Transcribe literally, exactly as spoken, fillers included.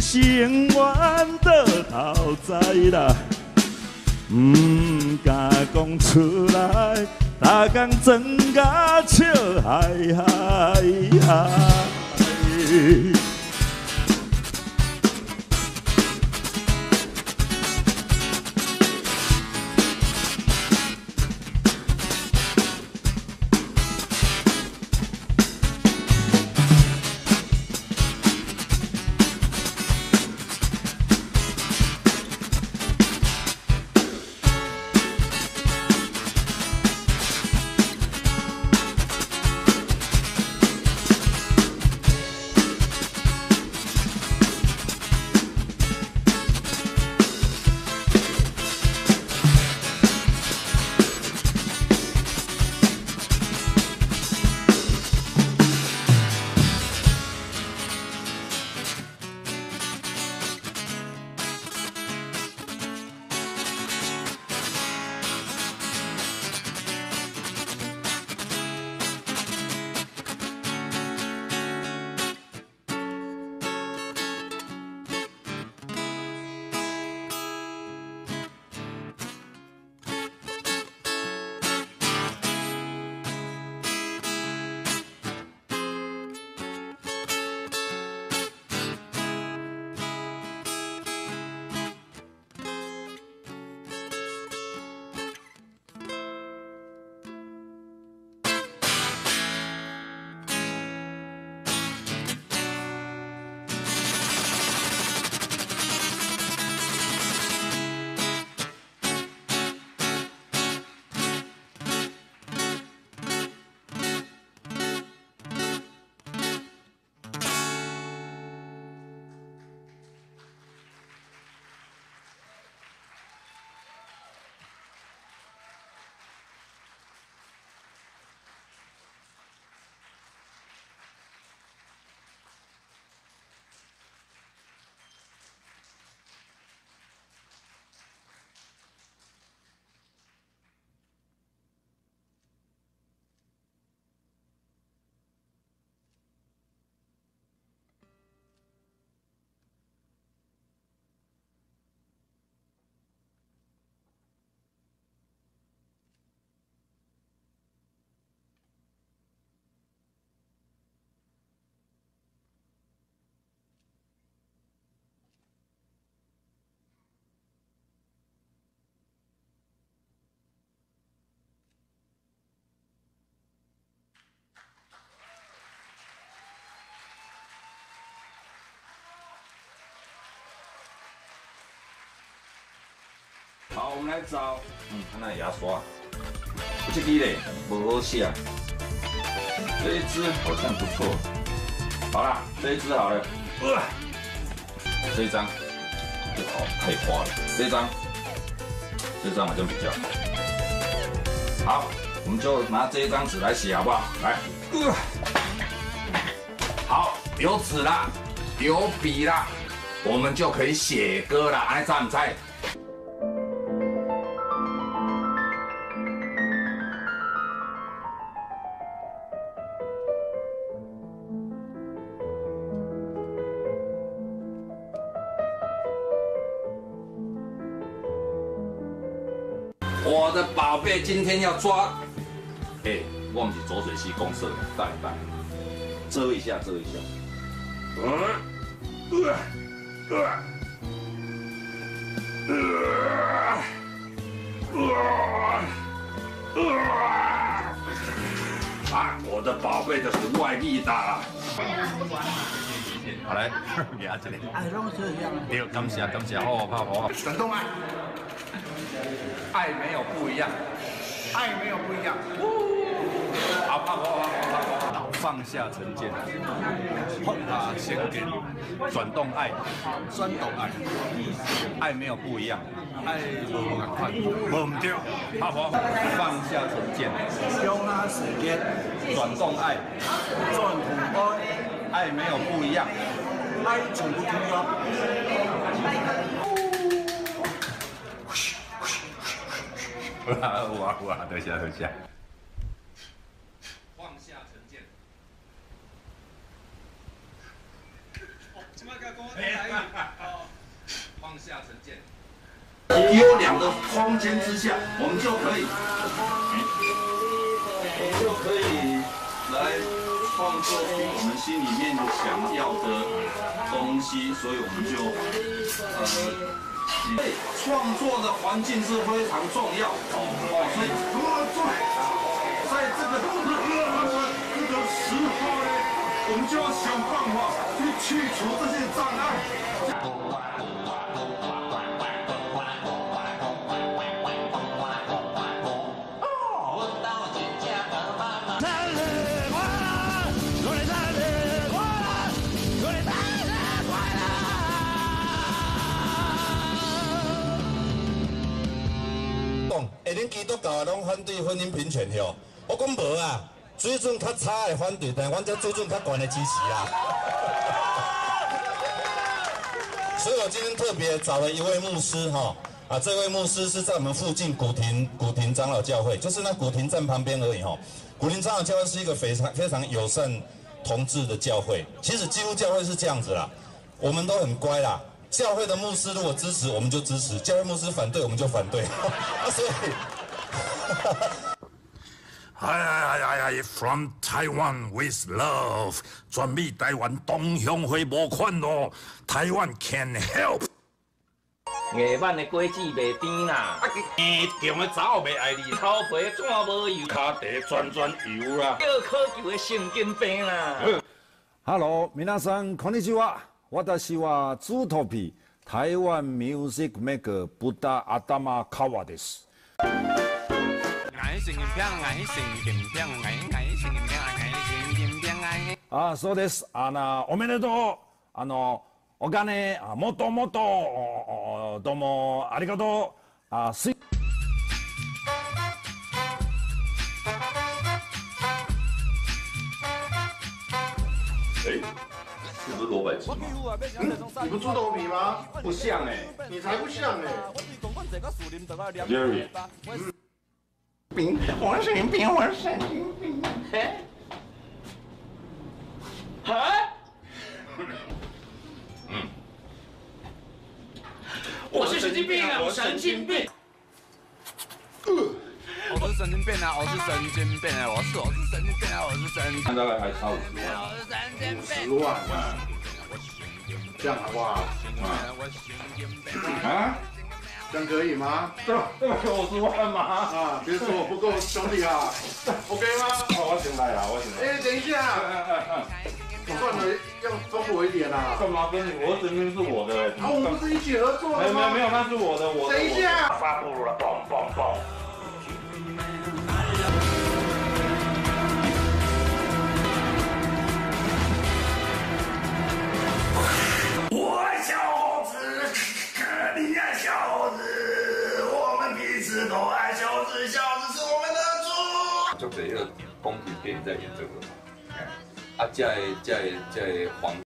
心愿倒头栽啦，唔敢讲出来，大工装甲笑嗨嗨嗨。 好，我们来找，嗯，那牙刷，这支嘞不好写，这一支好像不错。好啦，这一支好了，呃、这一张不好，太花了。这一张，这张好像比较好。好，我们就拿这一张纸来写，好不好？来，呃、好，有纸啦，有笔啦，我们就可以写歌啦。哎，猜不猜？ 我的宝贝今天要抓，哎、欸，我们是浊水溪公社的，带带，遮一下，遮一下。呃，呃，呃，呃，啊，我的宝贝就是外力大。好来，给他这里。哎，让我这样。对，感谢感谢，好好拍好。转动爱。 爱没有不一样，爱没有不一样。好，好，好，好，好，放下成见，碰它先给转动爱，转动爱，爱没有不一样，爱无快，无唔对，好不好？放下成见，用它时间，转动爱，转动爱，爱没有不一样，爱从不同样。 哇哇，等下等下，放下成见。哦，这么个跟我台语。 优良的空间之下，我们就可以，我们就可以来创作出我们心里面想要的东西，所以我们就呃。 对，创作的环境是非常重要哦，所以在在这个这个时候呢，我们就要想办法去去除这些障碍。 下恁基督教拢反对婚姻平权哟，我讲无啊，水准较差的反对，但是阮这水准较高的支持啦。所以我今天特别找了一位牧师哈，啊，这位牧师是在我们附近古亭古亭长老教会，就是那古亭站旁边而已哈。古亭长老教会是一个非常非常友善同志的教会，其实基督教会是这样子啦，我们都很乖啦。 教会的牧师如果支持，我们就支持；教会牧师反对，我们就反对。啊，所以， 哎哎哎哎 ，From Taiwan with love， 全美台湾同乡会募款咯，台湾 can help。 夜晚的果子袂甜啦，啊，硬中的查某袂爱你，头皮怎无油，脚底全全油啦，叫考究的神经病啦。 Hello， 皆さんこんにちは。 私はツートピー台湾ミュージックメーカーブタ頭川です。あ、そうです。あのおめでとう。あのお金もっともっとどうもありがとう。あ、す。 哎。 是不是罗百吉吗？ 嗯，你不猪头皮吗？ 不像哎、 欸，你才不像哎、 欸。Jerry， 嗯，病，我神经病，我神经病。哎， 哎，嗯，我是神经病啊，我神经病。 我是神经病啊！我是神经病啊！我是我是神经病啊！我是神经病。 大概还差五十万。 我是神经病。 十万啊！这样好不好？ 啊？ 这样可以吗？ 这这五十万吗？ 啊！别说我不够兄弟啊 ，OK 吗？ 我先来啊！我先来。 哎，等一下，我算了，要分我一点啦。 干嘛分你？我神经是我的。 啊，我们不是一起合作的吗？ 没有没有没有，那是我的，我的。 等一下。 发布了，嘣嘣嘣。 我爱小猴子，你爱小猴子，我们彼此都爱小子，小子是我们的主。 就这个宫廷电影在演这个，啊，这这这皇。